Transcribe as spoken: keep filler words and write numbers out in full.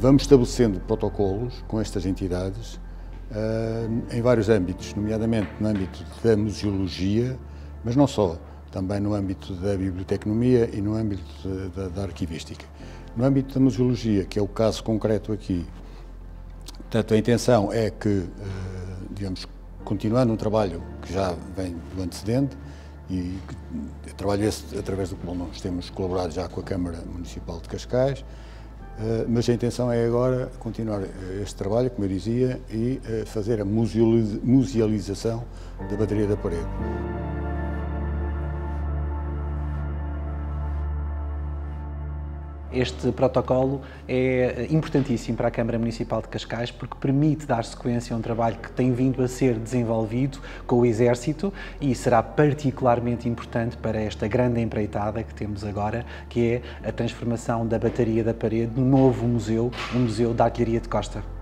vamos estabelecendo protocolos com estas entidades em vários âmbitos, nomeadamente no âmbito da museologia, mas não só, também no âmbito da biblioteconomia e no âmbito da, da arquivística. No âmbito da museologia, que é o caso concreto aqui, portanto, a intenção é que, digamos, continuando um trabalho que já vem do antecedente, e trabalho esse através do qual nós temos colaborado já com a Câmara Municipal de Cascais, mas a intenção é agora continuar este trabalho, como eu dizia, e fazer a musealização da bateria da parede. Este protocolo é importantíssimo para a Câmara Municipal de Cascais porque permite dar sequência a um trabalho que tem vindo a ser desenvolvido com o Exército e será particularmente importante para esta grande empreitada que temos agora, que é a transformação da bateria da parede no novo museu, o Museu da Artilharia de Costa.